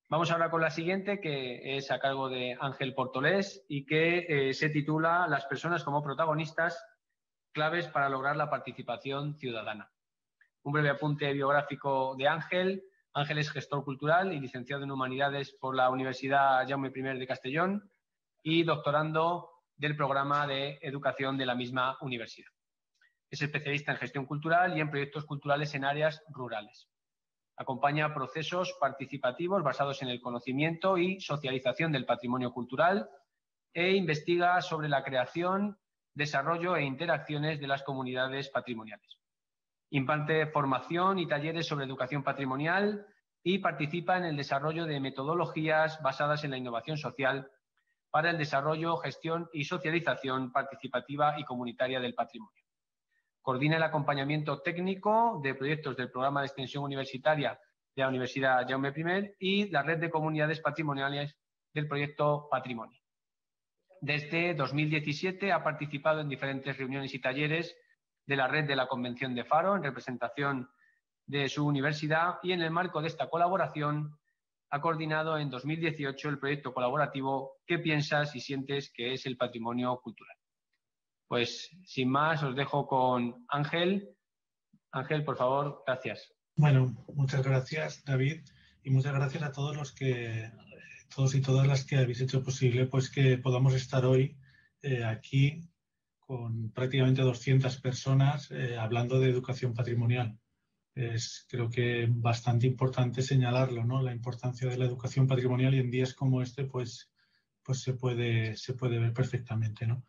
Vamos ahora con la siguiente, que es a cargo de Ángel Portolés y que se titula Las personas como protagonistas, claves para lograr la participación ciudadana. Un breve apunte biográfico de Ángel. Ángel es gestor cultural y licenciado en Humanidades por la Universidad Jaume I de Castellón y doctorando del programa de educación de la misma universidad. Es especialista en gestión cultural y en proyectos culturales en áreas rurales. Acompaña procesos participativos basados en el conocimiento y socialización del patrimonio cultural e investiga sobre la creación, desarrollo e interacciones de las comunidades patrimoniales. Imparte formación y talleres sobre educación patrimonial y participa en el desarrollo de metodologías basadas en la innovación social para el desarrollo, gestión y socialización participativa y comunitaria del patrimonio. Coordina el acompañamiento técnico de proyectos del programa de extensión universitaria de la Universidad Jaume I y la red de comunidades patrimoniales del proyecto Patrimonio. Desde 2017 ha participado en diferentes reuniones y talleres de la red de la Convención de Faro en representación de su universidad y en el marco de esta colaboración ha coordinado en 2018 el proyecto colaborativo ¿Qué piensas y sientes que es el patrimonio cultural? Pues sin más, os dejo con Ángel. Ángel, por favor, gracias. Bueno, muchas gracias, David, y muchas gracias a todos y todas las que habéis hecho posible pues que podamos estar hoy aquí con prácticamente 200 personas hablando de educación patrimonial. Es creo que bastante importante señalarlo, ¿no? La importancia de la educación patrimonial y en días como este pues se puede ver perfectamente, ¿no?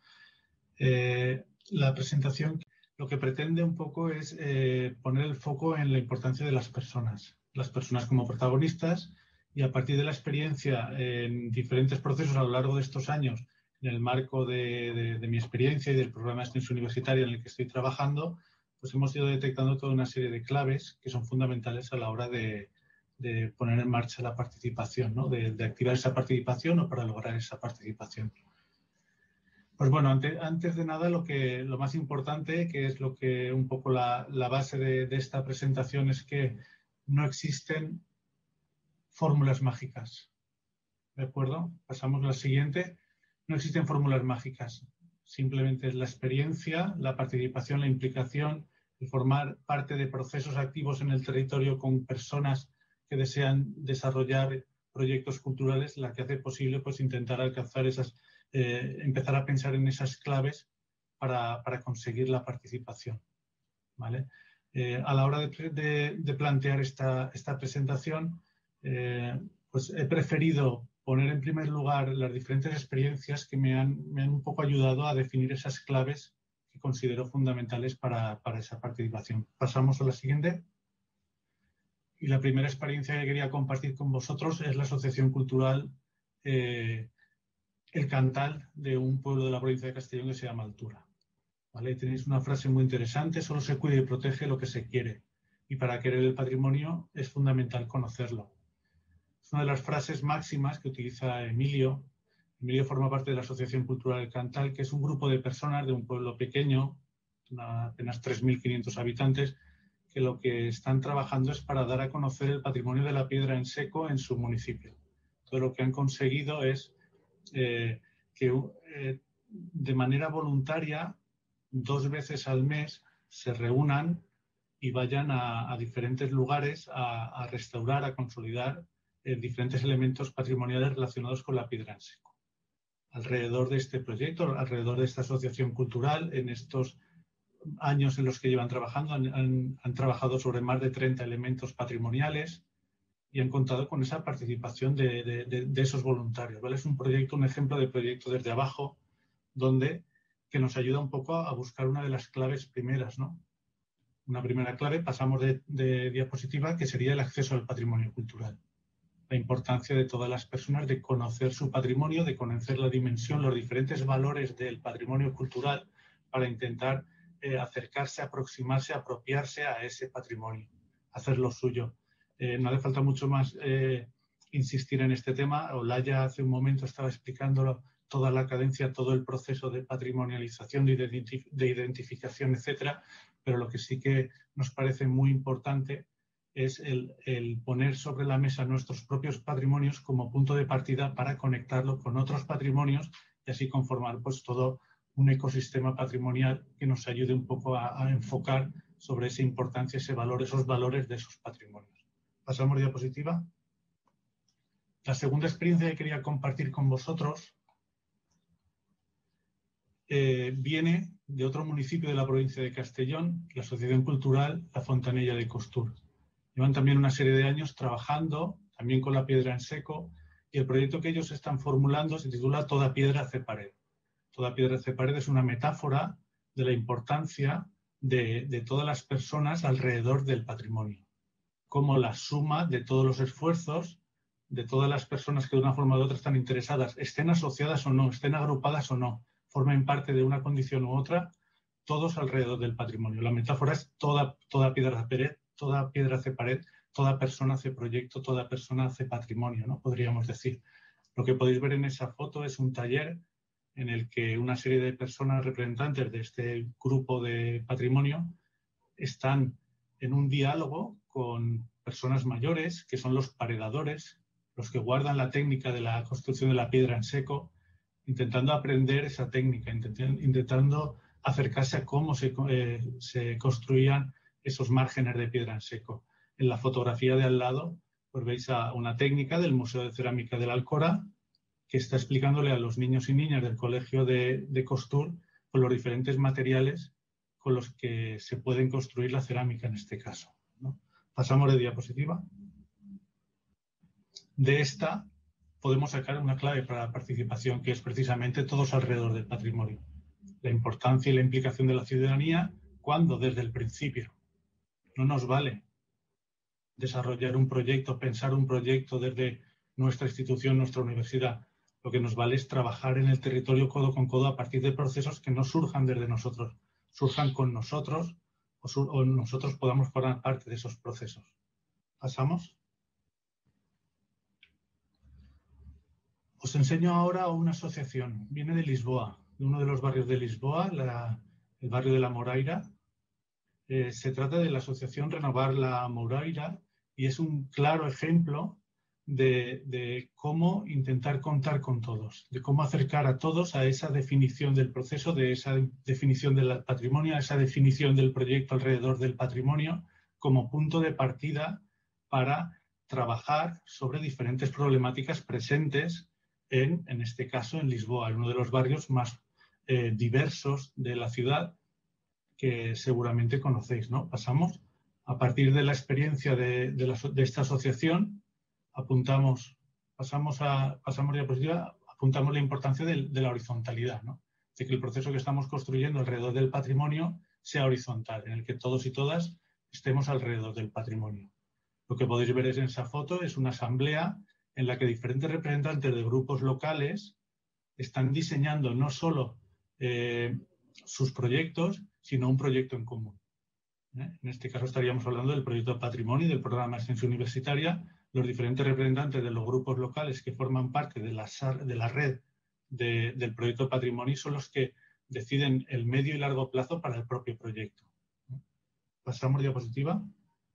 La presentación lo que pretende un poco es poner el foco en la importancia de las personas como protagonistas, y a partir de la experiencia en diferentes procesos a lo largo de estos años, en el marco de mi experiencia y del programa de extensión universitaria en el que estoy trabajando, pues hemos ido detectando toda una serie de claves que son fundamentales a la hora de poner en marcha la participación, ¿no? de activar esa participación o para lograr esa participación. Pues bueno, antes de nada lo más importante, que es lo que un poco la base de esta presentación, es que no existen fórmulas mágicas. ¿De acuerdo? Pasamos a la siguiente. No existen fórmulas mágicas. Simplemente es la experiencia, la participación, la implicación, el formar parte de procesos activos en el territorio con personas que desean desarrollar proyectos culturales, la que hace posible pues intentar alcanzar empezar a pensar en esas claves para conseguir la participación, ¿vale? A la hora de plantear esta presentación, pues he preferido poner en primer lugar las diferentes experiencias que me han un poco ayudado a definir esas claves que considero fundamentales para esa participación. Pasamos a la siguiente. Y la primera experiencia que quería compartir con vosotros es la Asociación Cultural El Cantal, de un pueblo de la provincia de Castellón que se llama Altura. ¿Vale? Tenéis una frase muy interesante: solo se cuida y protege lo que se quiere. Y para querer el patrimonio es fundamental conocerlo. Es una de las frases máximas que utiliza Emilio. Emilio forma parte de la Asociación Cultural El Cantal, que es un grupo de personas de un pueblo pequeño, apenas 3.500 habitantes, que lo que están trabajando es para dar a conocer el patrimonio de la piedra en seco en su municipio. Todo lo que han conseguido es que de manera voluntaria 2 veces al mes se reúnan y vayan a diferentes lugares a restaurar, a consolidar diferentes elementos patrimoniales relacionados con la piedra en seco. Alrededor de este proyecto, alrededor de esta asociación cultural, en estos años en los que llevan trabajando, han trabajado sobre más de 30 elementos patrimoniales y han contado con esa participación de esos voluntarios, ¿vale? Es un proyecto, un ejemplo de proyecto desde abajo, que nos ayuda un poco a buscar una de las claves primeras, ¿no? Una primera clave, pasamos de diapositiva, que sería el acceso al patrimonio cultural. La importancia de todas las personas de conocer su patrimonio, de conocer la dimensión, los diferentes valores del patrimonio cultural para intentar acercarse, aproximarse, apropiarse a ese patrimonio, hacerlo suyo. No hace falta mucho más insistir en este tema. Olaya hace un momento estaba explicándolo, toda la cadencia, todo el proceso de patrimonialización, de identificación, etcétera, pero lo que sí que nos parece muy importante es el poner sobre la mesa nuestros propios patrimonios como punto de partida para conectarlo con otros patrimonios y así conformar pues todo un ecosistema patrimonial que nos ayude un poco a enfocar sobre esa importancia, ese valor, esos valores de esos patrimonios. Pasamos a diapositiva. La segunda experiencia que quería compartir con vosotros viene de otro municipio de la provincia de Castellón, la Asociación Cultural La Fontanella de Costur. Llevan también una serie de años trabajando, también con la piedra en seco, y el proyecto que ellos están formulando se titula Toda piedra hace pared. Toda piedra hace pared es una metáfora de la importancia de todas las personas alrededor del patrimonio, como la suma de todos los esfuerzos de todas las personas que de una forma u otra están interesadas, estén asociadas o no, estén agrupadas o no, formen parte de una condición u otra, todos alrededor del patrimonio. La metáfora es toda piedra hace pared, toda piedra hace pared, toda persona hace proyecto, toda persona hace patrimonio, ¿no? Podríamos decir. Lo que podéis ver en esa foto es un taller en el que una serie de personas representantes de este grupo de patrimonio están en un diálogo con personas mayores, que son los paredadores, los que guardan la técnica de la construcción de la piedra en seco, intentando aprender esa técnica, intentando acercarse a cómo se construían esos márgenes de piedra en seco. En la fotografía de al lado, pues veis a una técnica del Museo de Cerámica del Alcora, que está explicándole a los niños y niñas del Colegio de Costur con los diferentes materiales con los que se pueden construir la cerámica en este caso, ¿no? Pasamos de diapositiva. De esta podemos sacar una clave para la participación, que es precisamente todos alrededor del patrimonio. La importancia y la implicación de la ciudadanía cuando desde el principio no nos vale desarrollar un proyecto, pensar un proyecto desde nuestra institución, nuestra universidad. Lo que nos vale es trabajar en el territorio codo con codo a partir de procesos que no surjan desde nosotros, surjan con nosotros o nosotros podamos formar parte de esos procesos. ¿Pasamos? Os enseño ahora una asociación. Viene de Lisboa, de uno de los barrios de Lisboa, el barrio de La Moraira. Se trata de la asociación Renovar la Moraira y es un claro ejemplo de cómo intentar contar con todos, de cómo acercar a todos a esa definición del proceso, de esa definición del patrimonio, a esa definición del proyecto alrededor del patrimonio como punto de partida para trabajar sobre diferentes problemáticas presentes en este caso en Lisboa, en uno de los barrios más diversos de la ciudad que seguramente conocéis, ¿no? Pasamos. A partir de la experiencia de esta asociación, apuntamos diapositiva, apuntamos la importancia de la horizontalidad, ¿no? De que el proceso que estamos construyendo alrededor del patrimonio sea horizontal, en el que todos y todas estemos alrededor del patrimonio. Lo que podéis ver en esa foto es una asamblea en la que diferentes representantes de grupos locales están diseñando no solo sus proyectos, sino un proyecto en común. En este caso estaríamos hablando del proyecto de patrimonio y del programa de extensión universitaria. Los diferentes representantes de los grupos locales que forman parte de la red del proyecto de patrimonio son los que deciden el medio y largo plazo para el propio proyecto. Pasamos diapositiva.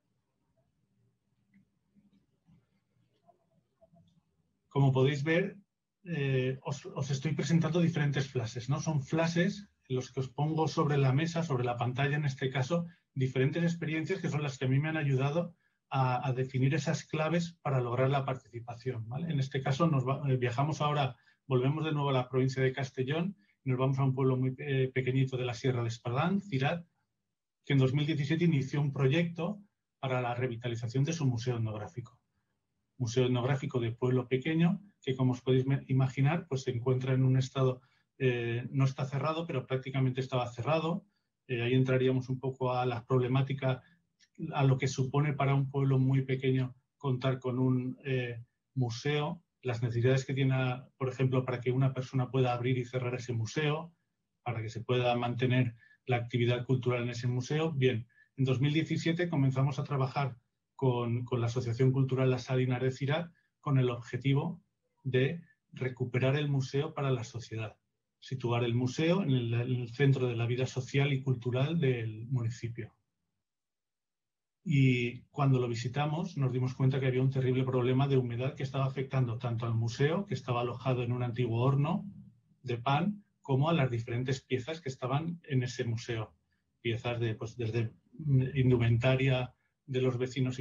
Como podéis ver, os estoy presentando diferentes flashes, ¿no? Son flashes en los que os pongo sobre la mesa, sobre la pantalla en este caso, diferentes experiencias que son las que a mí me han ayudado a definir esas claves para lograr la participación, ¿vale? En este caso viajamos ahora, volvemos de nuevo a la provincia de Castellón y nos vamos a un pueblo muy pequeñito de la Sierra de Espadán, Cirat, que en 2017 inició un proyecto para la revitalización de su museo etnográfico. Museo etnográfico de pueblo pequeño que, como os podéis imaginar, pues se encuentra en un estado, no está cerrado, pero prácticamente estaba cerrado. Ahí entraríamos un poco a la problemática, a lo que supone para un pueblo muy pequeño contar con un museo, las necesidades que tiene, por ejemplo, para que una persona pueda abrir y cerrar ese museo, para que se pueda mantener la actividad cultural en ese museo. Bien, en 2017 comenzamos a trabajar con la Asociación Cultural La Salina de Cirat con el objetivo de recuperar el museo para la sociedad, situar el museo en el centro de la vida social y cultural del municipio. Y cuando lo visitamos nos dimos cuenta que había un terrible problema de humedad que estaba afectando tanto al museo, que estaba alojado en un antiguo horno de pan, como a las diferentes piezas que estaban en ese museo. Piezas pues, desde indumentaria de los vecinos,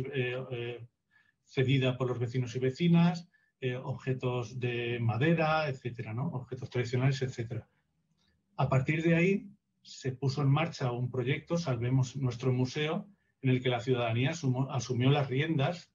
cedida por los vecinos y vecinas, objetos de madera, etcétera, ¿no? Objetos tradicionales, etcétera. A partir de ahí se puso en marcha un proyecto, Salvemos nuestro museo, en el que la ciudadanía asumió las riendas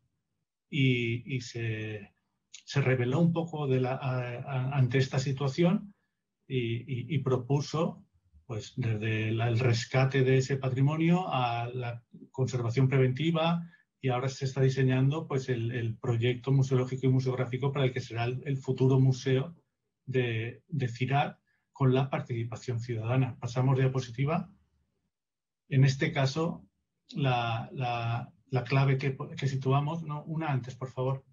y se rebeló un poco ante esta situación y propuso, pues, desde el rescate de ese patrimonio a la conservación preventiva, y ahora se está diseñando, pues, el proyecto museológico y museográfico para el que será el futuro museo de Cirat, con la participación ciudadana. Pasamos diapositiva. En este caso, la clave que situamos, no, una antes, por favor.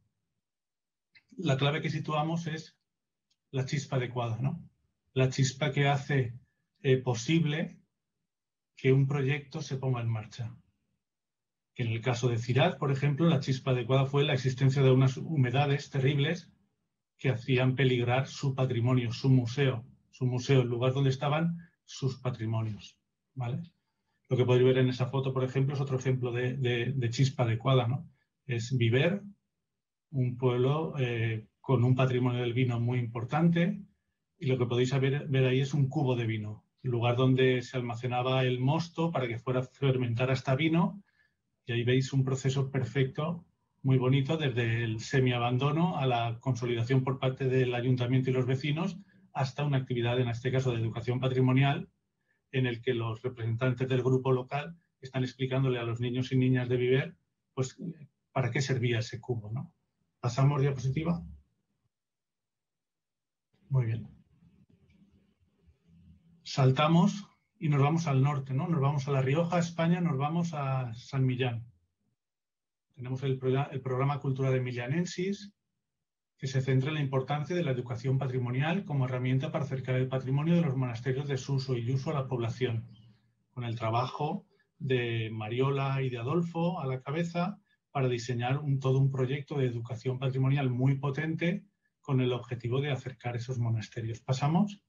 La clave que situamos es la chispa adecuada, ¿no? La chispa que hace posible que un proyecto se ponga en marcha. Que en el caso de Cirat, por ejemplo, la chispa adecuada fue la existencia de unas humedades terribles que hacían peligrar su patrimonio, su museo, el lugar donde estaban sus patrimonios, ¿vale? Lo que podéis ver en esa foto, por ejemplo, es otro ejemplo de chispa adecuada, ¿no? Es Viver, un pueblo con un patrimonio del vino muy importante, y lo que podéis ver ahí es un cubo de vino, el lugar donde se almacenaba el mosto para que fuera a fermentar hasta vino, y ahí veis un proceso perfecto, muy bonito, desde el semiabandono a la consolidación por parte del ayuntamiento y los vecinos, hasta una actividad, en este caso de educación patrimonial, en el que los representantes del grupo local están explicándole a los niños y niñas de Viver, pues, para qué servía ese cubo, ¿no? ¿Pasamos diapositiva? Muy bien. Saltamos y nos vamos al norte, ¿no? Nos vamos a La Rioja, España, nos vamos a San Millán. Tenemos el programa cultural Emilianensis, que se centra en la importancia de la educación patrimonial como herramienta para acercar el patrimonio de los monasterios de su uso y uso a la población, con el trabajo de Mariola y de Adolfo a la cabeza para diseñar todo un proyecto de educación patrimonial muy potente con el objetivo de acercar esos monasterios. ¿Pasamos?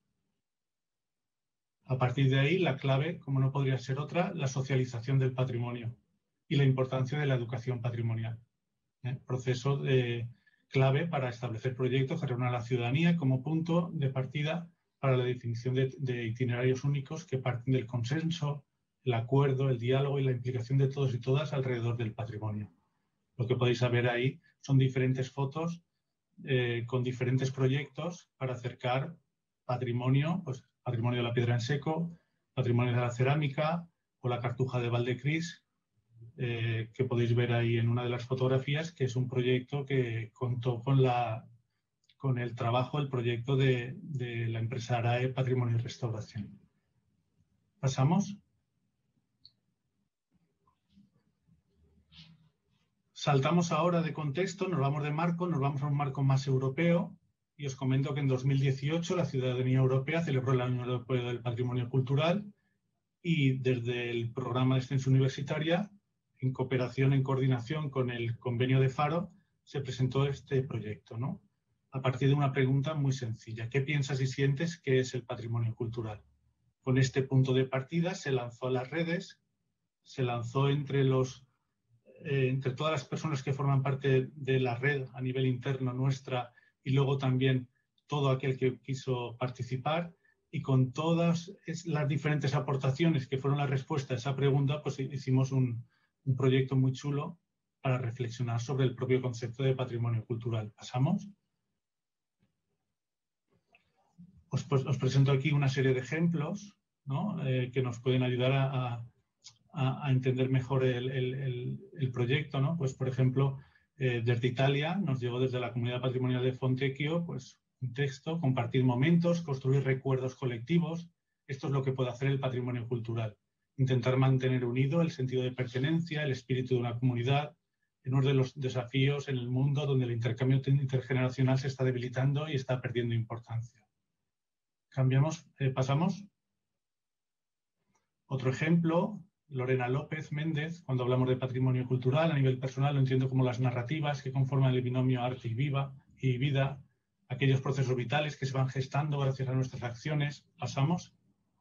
A partir de ahí, la clave, como no podría ser otra, la socialización del patrimonio y la importancia de la educación patrimonial. Proceso clave para establecer proyectos que reúnan a la ciudadanía como punto de partida para la definición de itinerarios únicos que parten del consenso, el acuerdo, el diálogo y la implicación de todos y todas alrededor del patrimonio. Lo que podéis ver ahí son diferentes fotos con diferentes proyectos para acercar patrimonio, pues patrimonio de la piedra en seco, patrimonio de la cerámica o la cartuja de Valdecris, que podéis ver ahí en una de las fotografías, que es un proyecto que contó con el trabajo, el proyecto de la empresa ARAE Patrimonio y Restauración. ¿Pasamos? Saltamos ahora de contexto, nos vamos de marco, nos vamos a un marco más europeo, y os comento que en 2018 la ciudadanía europea celebró el Año Europeo del Patrimonio Cultural, y desde el programa de extensión universitaria, en cooperación, en coordinación con el convenio de Faro, se presentó este proyecto, ¿no? A partir de una pregunta muy sencilla: ¿qué piensas y sientes que es el patrimonio cultural? Con este punto de partida se lanzó a las redes, se lanzó entre todas las personas que forman parte de la red a nivel interno nuestra, y luego también todo aquel que quiso participar, y con todas las diferentes aportaciones que fueron la respuesta a esa pregunta, pues hicimos un proyecto muy chulo para reflexionar sobre el propio concepto de patrimonio cultural. ¿Pasamos? Os presento aquí una serie de ejemplos, ¿no? Que nos pueden ayudar a entender mejor el proyecto, ¿no? Pues, por ejemplo, desde Italia nos llegó desde la Comunidad Patrimonial de Fontecchio, pues, un texto: compartir momentos, construir recuerdos colectivos. Esto es lo que puede hacer el patrimonio cultural: intentar mantener unido el sentido de pertenencia, el espíritu de una comunidad, en uno de los desafíos en el mundo donde el intercambio intergeneracional se está debilitando y está perdiendo importancia. Cambiamos, pasamos. Otro ejemplo Lorena López Méndez, cuando hablamos de patrimonio cultural a nivel personal, lo entiendo como las narrativas que conforman el binomio arte y vida, aquellos procesos vitales que se van gestando gracias a nuestras acciones. Pasamos.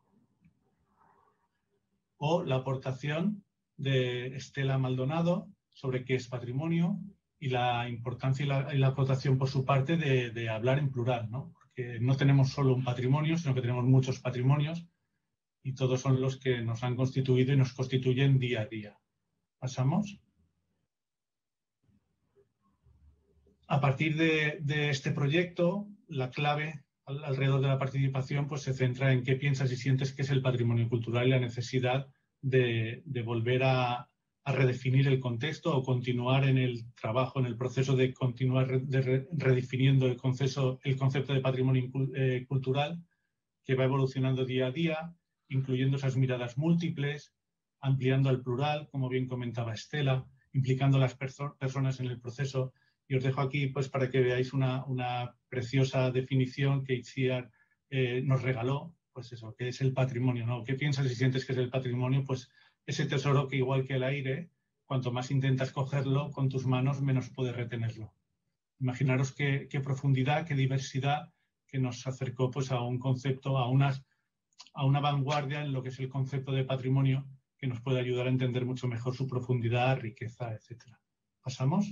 O la aportación de Estela Maldonado sobre qué es patrimonio y la importancia y la aportación por su parte de hablar en plural, ¿no? Porque no tenemos solo un patrimonio, sino que tenemos muchos patrimonios y todos son los que nos han constituido y nos constituyen día a día. Pasamos. A partir de este proyecto, la clave alrededor de la participación pues, se centra en qué piensas y sientes que es el patrimonio cultural y la necesidad de volver a redefinir el contexto o continuar en el trabajo, en el proceso de continuar redefiniendo el concepto de patrimonio cultural que va evolucionando día a día, incluyendo esas miradas múltiples, ampliando al plural, como bien comentaba Estela, implicando a las personas en el proceso. Y os dejo aquí pues, para que veáis una preciosa definición que Itziar nos regaló, pues eso, que es el patrimonio, ¿no? ¿Qué piensas y sientes que es el patrimonio? Pues ese tesoro que igual que el aire, cuanto más intentas cogerlo con tus manos, menos puedes retenerlo. Imaginaros qué profundidad, qué diversidad que nos acercó pues, a un concepto, a una vanguardia en lo que es el concepto de patrimonio que nos puede ayudar a entender mucho mejor su profundidad, riqueza, etc. ¿Pasamos?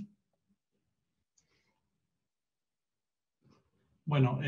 Bueno,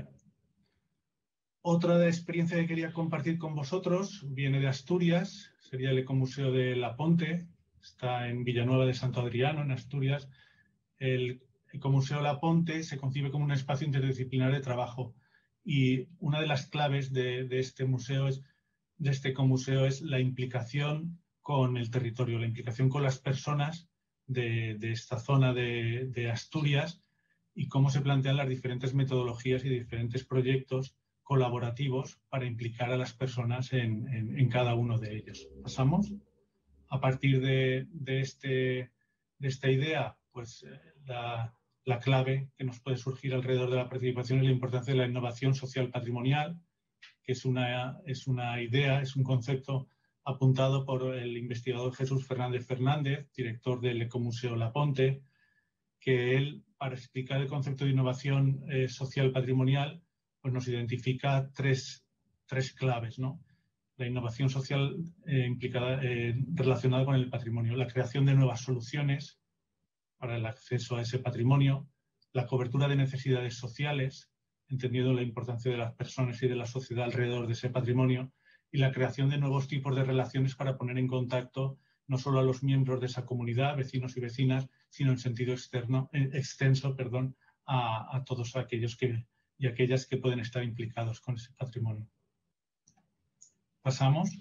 otra experiencia que quería compartir con vosotros viene de Asturias, sería el Ecomuseo de La Ponte, está en Villanueva de Santo Adriano, en Asturias. El Ecomuseo La Ponte se concibe como un espacio interdisciplinar de trabajo y una de las claves de este ecomuseo es la implicación con el territorio, la implicación con las personas de esta zona de Asturias y cómo se plantean las diferentes metodologías y diferentes proyectos colaborativos para implicar a las personas en cada uno de ellos. ¿Pasamos? A partir de esta idea, pues la clave que nos puede surgir alrededor de la participación es la importancia de la innovación social patrimonial, que es una idea, es un concepto apuntado por el investigador Jesús Fernández Fernández, director del Ecomuseo La Ponte, que él, para explicar el concepto de innovación social patrimonial, pues nos identifica tres claves, ¿no? La innovación social relacionada con el patrimonio, la creación de nuevas soluciones para el acceso a ese patrimonio, la cobertura de necesidades sociales, entendiendo la importancia de las personas y de la sociedad alrededor de ese patrimonio, y la creación de nuevos tipos de relaciones para poner en contacto no solo a los miembros de esa comunidad, vecinos y vecinas, sino en sentido extenso, a todos aquellos y aquellas que pueden estar implicados con ese patrimonio. Pasamos.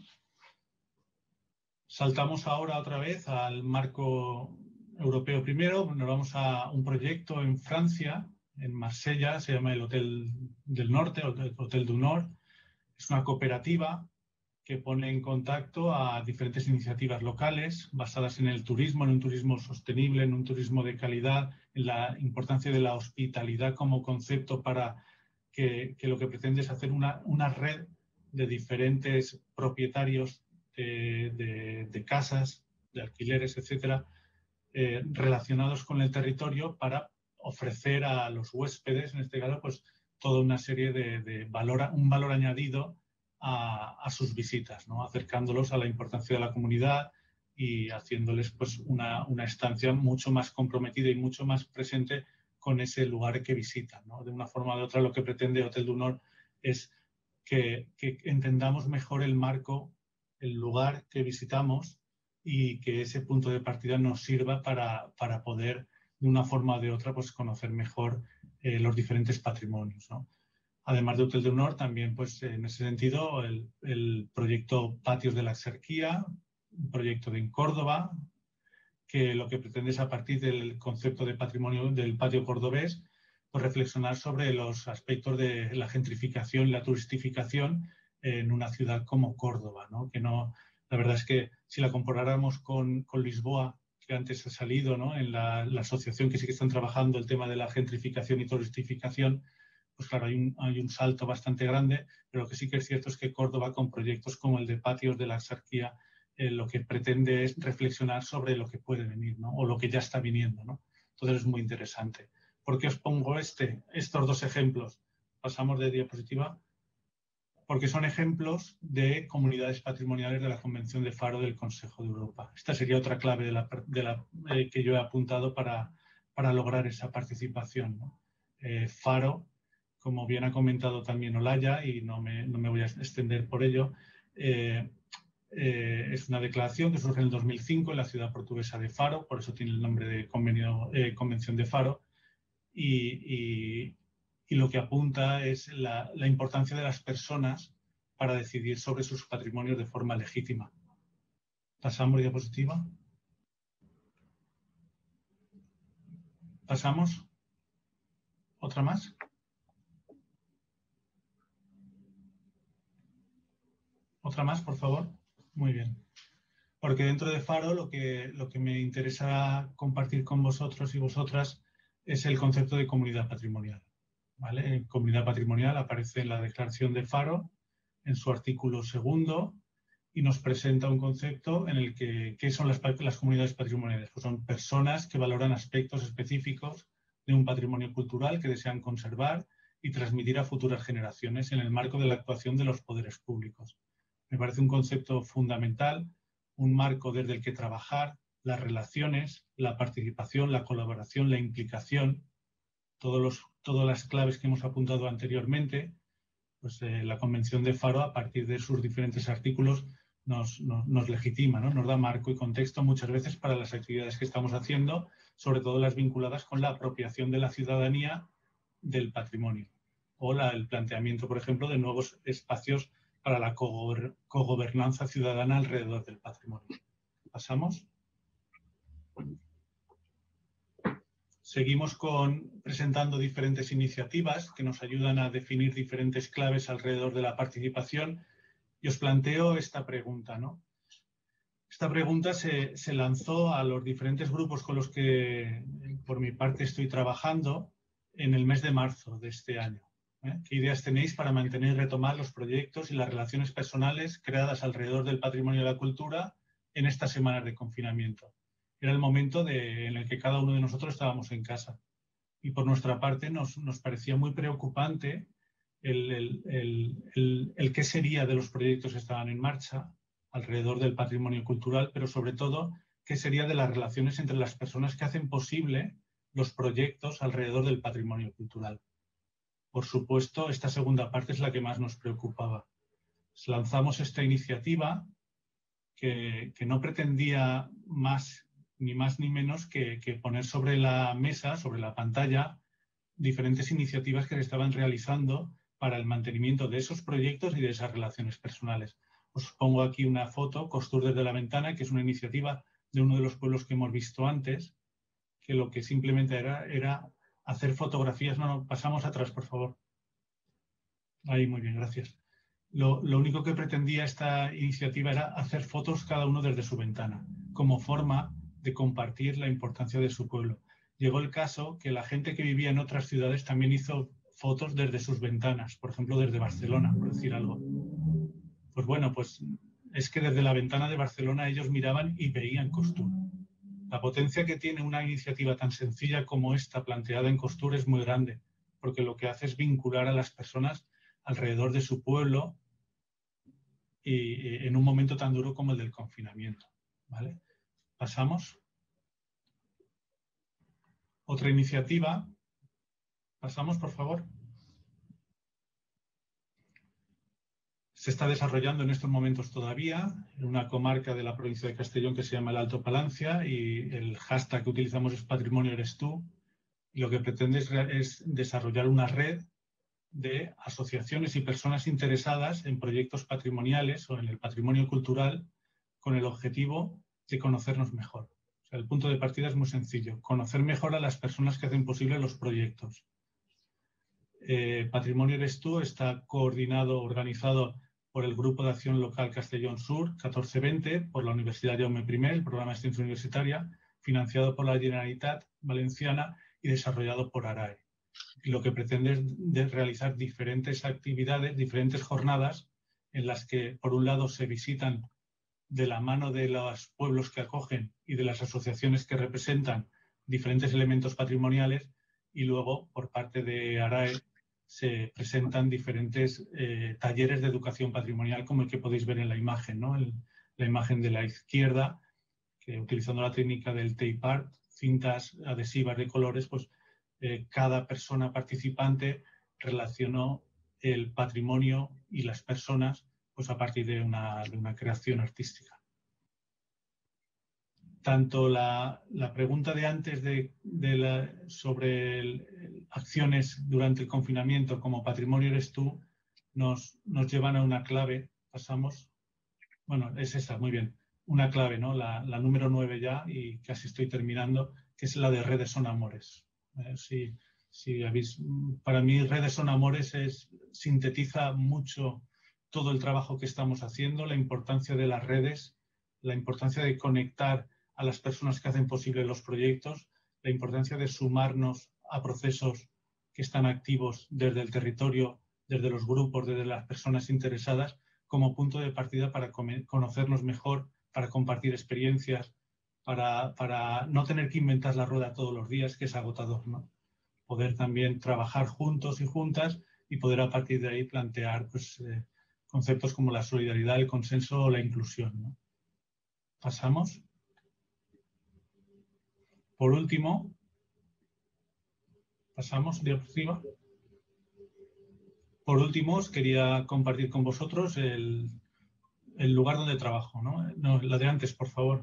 Saltamos ahora otra vez al marco europeo primero. Nos vamos a un proyecto en Francia, en Marsella, se llama el Hotel del Norte, Hotel du Nord. Es una cooperativa que pone en contacto a diferentes iniciativas locales basadas en el turismo, en un turismo sostenible, en un turismo de calidad, en la importancia de la hospitalidad como concepto para que lo que pretende es hacer una red de diferentes propietarios de casas, de alquileres, etcétera, relacionados con el territorio para ofrecer a los huéspedes, en este caso, pues toda una serie un valor añadido a sus visitas, ¿no? Acercándolos a la importancia de la comunidad y haciéndoles pues, una estancia mucho más comprometida y mucho más presente con ese lugar que visitan, ¿no? De una forma o de otra, lo que pretende Hotel du Nord es que entendamos mejor el marco, el lugar que visitamos y que ese punto de partida nos sirva para poder, de una forma o de otra, pues, conocer mejor los diferentes patrimonios, ¿no? Además de Hotel du Nord, también pues, en ese sentido el proyecto Patios de la Axarquía, un proyecto en Córdoba, que lo que pretende es, a partir del concepto de patrimonio del patio cordobés, pues reflexionar sobre los aspectos de la gentrificación y la turistificación en una ciudad como Córdoba, ¿no? Que no, la verdad es que si la comparáramos con Lisboa, que antes ha salido, ¿no? En la asociación que sí que están trabajando el tema de la gentrificación y turistificación, pues claro, hay un salto bastante grande, pero lo que sí que es cierto es que Córdoba, con proyectos como el de Patios de la Axarquía, lo que pretende es reflexionar sobre lo que puede venir, ¿no? O lo que ya está viniendo, ¿no? Entonces es muy interesante. ¿Por qué os pongo estos dos ejemplos? Pasamos de diapositiva. Porque son ejemplos de comunidades patrimoniales de la Convención de Faro del Consejo de Europa. Esta sería otra clave que yo he apuntado para lograr esa participación, ¿no? Faro, como bien ha comentado también Olaya, y no me voy a extender por ello, es una declaración que surge en el 2005 en la ciudad portuguesa de Faro, por eso tiene el nombre de Convención de Faro, y lo que apunta es la importancia de las personas para decidir sobre sus patrimonios de forma legítima. Pasamos diapositiva. Pasamos. ¿Otra más? ¿Otra más, por favor? Muy bien. Porque dentro de Faro lo que me interesa compartir con vosotros y vosotras es el concepto de comunidad patrimonial. ¿Vale? Comunidad patrimonial aparece en la Declaración de Faro, en su artículo 2, y nos presenta un concepto en el que ¿qué son las comunidades patrimoniales? Pues son personas que valoran aspectos específicos de un patrimonio cultural que desean conservar y transmitir a futuras generaciones en el marco de la actuación de los poderes públicos. Me parece un concepto fundamental, un marco desde el que trabajar las relaciones, la participación, la colaboración, la implicación, todas las claves que hemos apuntado anteriormente. Pues la Convención de Faro, a partir de sus diferentes artículos, nos legitima, ¿no? Nos da marco y contexto muchas veces para las actividades que estamos haciendo, sobre todo las vinculadas con la apropiación de la ciudadanía del patrimonio o el planteamiento, por ejemplo, de nuevos espacios para la cogobernanza ciudadana alrededor del patrimonio. ¿Pasamos? Seguimos presentando diferentes iniciativas que nos ayudan a definir diferentes claves alrededor de la participación, y os planteo esta pregunta, ¿no? Esta pregunta se lanzó a los diferentes grupos con los que, por mi parte, estoy trabajando en el mes de marzo de este año. ¿Qué ideas tenéis para mantener y retomar los proyectos y las relaciones personales creadas alrededor del patrimonio y la cultura en estas semanas de confinamiento? Era el momento en el que cada uno de nosotros estábamos en casa. Y por nuestra parte nos parecía muy preocupante el qué sería de los proyectos que estaban en marcha alrededor del patrimonio cultural, pero sobre todo qué sería de las relaciones entre las personas que hacen posible los proyectos alrededor del patrimonio cultural. Por supuesto, esta segunda parte es la que más nos preocupaba. Lanzamos esta iniciativa que no pretendía ni más ni menos que poner sobre la mesa, sobre la pantalla, diferentes iniciativas que se estaban realizando para el mantenimiento de esos proyectos y de esas relaciones personales. Os pongo aquí una foto, Costur desde la ventana, que es una iniciativa de uno de los pueblos que hemos visto antes, que lo que simplemente era hacer fotografías. No, pasamos atrás, por favor. Ahí, muy bien, gracias. Lo único que pretendía esta iniciativa era hacer fotos cada uno desde su ventana, como forma de compartir la importancia de su pueblo. Llegó el caso que la gente que vivía en otras ciudades también hizo fotos desde sus ventanas, por ejemplo, desde Barcelona, por decir algo. Pues bueno, pues es que desde la ventana de Barcelona ellos miraban y veían Costur. La potencia que tiene una iniciativa tan sencilla como esta planteada en Costur es muy grande, porque lo que hace es vincular a las personas alrededor de su pueblo y en un momento tan duro como el del confinamiento. ¿Vale? Pasamos. Otra iniciativa. Pasamos, por favor. Se está desarrollando en estos momentos todavía en una comarca de la provincia de Castellón que se llama el Alto Palancia, y el hashtag que utilizamos es Patrimonio Eres Tú, y lo que pretende es desarrollar una red de asociaciones y personas interesadas en proyectos patrimoniales o en el patrimonio cultural con el objetivo de conocernos mejor. O sea, el punto de partida es muy sencillo: conocer mejor a las personas que hacen posible los proyectos. Patrimonio Eres Tú está organizado por el Grupo de Acción Local Castellón Sur 1420, por la Universidad Jaume I, el programa de extensión universitaria, financiado por la Generalitat Valenciana y desarrollado por ARAE. Y lo que pretende es realizar diferentes actividades, diferentes jornadas, en las que, por un lado, se visitan de la mano de los pueblos que acogen y de las asociaciones que representan diferentes elementos patrimoniales, y luego por parte de ARAE se presentan diferentes talleres de educación patrimonial, como el que podéis ver en la imagen, ¿no? La imagen de la izquierda, que utilizando la técnica del tape art, cintas adhesivas de colores, pues cada persona participante relacionó el patrimonio y las personas pues a partir de una creación artística. Tanto la pregunta de antes sobre acciones durante el confinamiento como patrimonio eres tú nos llevan a una clave. Pasamos. Bueno, es esa, muy bien. Una clave, ¿no? La número 9 ya, y casi estoy terminando, que es la de redes son amores. Para mí redes son amores sintetiza mucho todo el trabajo que estamos haciendo, la importancia de las redes, la importancia de conectar a las personas que hacen posible los proyectos, la importancia de sumarnos a procesos que están activos desde el territorio, desde los grupos, desde las personas interesadas, como punto de partida para conocernos mejor, para compartir experiencias, para no tener que inventar la rueda todos los días, que es agotador, ¿no? Poder también trabajar juntos y juntas y poder a partir de ahí plantear pues, conceptos como la solidaridad, el consenso o la inclusión, ¿no? Pasamos. Por último, pasamos diapositiva. Por último, os quería compartir con vosotros el lugar donde trabajo, ¿no? No, la de antes, por favor.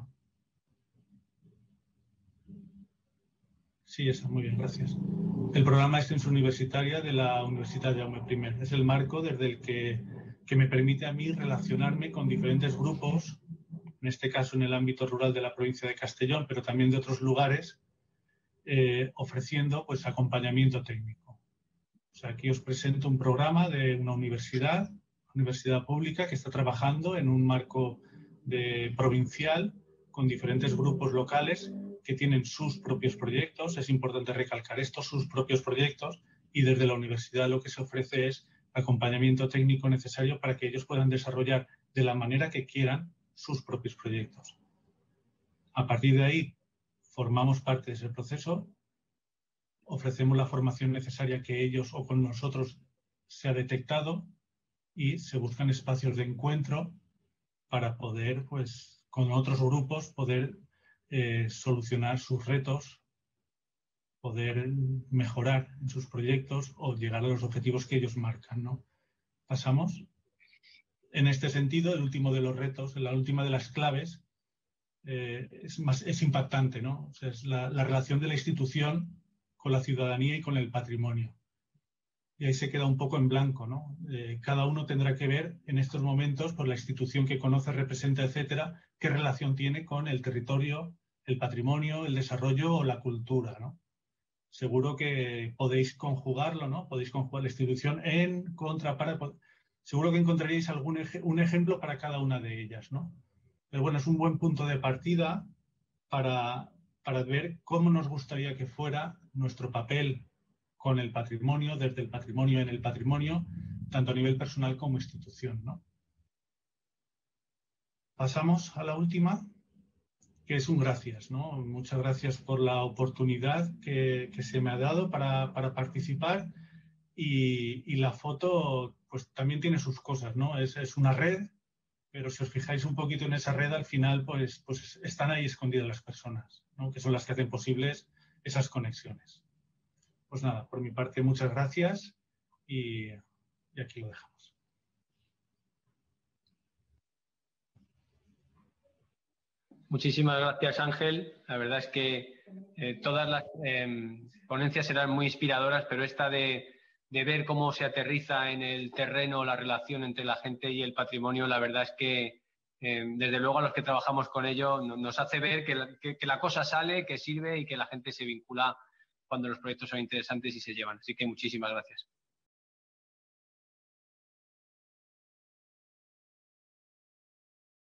Sí, esa, muy bien, gracias. El programa de extensión universitaria de la Universitat Jaume I. Es el marco desde el que me permite a mí relacionarme con diferentes grupos, en este caso en el ámbito rural de la provincia de Castellón, pero también de otros lugares, ofreciendo pues, acompañamiento técnico. O sea, aquí os presento un programa de una universidad pública que está trabajando en un marco provincial con diferentes grupos locales que tienen sus propios proyectos. Es importante recalcar esto, sus propios proyectos, y desde la universidad lo que se ofrece es acompañamiento técnico necesario para que ellos puedan desarrollar de la manera que quieran sus propios proyectos. A partir de ahí, formamos parte de ese proceso, ofrecemos la formación necesaria que ellos o con nosotros se ha detectado y se buscan espacios de encuentro para poder, pues, con otros grupos, poder solucionar sus retos, poder mejorar en sus proyectos o llegar a los objetivos que ellos marcan, ¿no? Pasamos. En este sentido, el último de los retos, la última de las claves, es impactante, ¿no? O sea, es la relación de la institución con la ciudadanía y con el patrimonio. Y ahí se queda un poco en blanco, ¿no? Cada uno tendrá que ver en estos momentos, por la institución que conoce, representa, etcétera, qué relación tiene con el territorio, el patrimonio, el desarrollo o la cultura, ¿no? Seguro que podéis conjugarlo, ¿no? Podéis conjugar la institución en, contra, para... Seguro que encontraréis un ejemplo para cada una de ellas, ¿no? Pero bueno, es un buen punto de partida para ver cómo nos gustaría que fuera nuestro papel con el patrimonio, desde el patrimonio en el patrimonio, tanto a nivel personal como institución, ¿no? Pasamos a la última, que es un gracias, ¿no? Muchas gracias por la oportunidad que se me ha dado para participar, y la foto pues también tiene sus cosas, ¿no? Es una red, pero si os fijáis un poquito en esa red, al final pues están ahí escondidas las personas, ¿no? Que son las que hacen posibles esas conexiones. Pues nada, por mi parte, muchas gracias y aquí lo dejamos. Muchísimas gracias, Ángel. La verdad es que todas las ponencias serán muy inspiradoras, pero esta de ver cómo se aterriza en el terreno la relación entre la gente y el patrimonio, la verdad es que desde luego a los que trabajamos con ello nos hace ver que la cosa sale, que sirve y que la gente se vincula cuando los proyectos son interesantes y se llevan. Así que muchísimas gracias.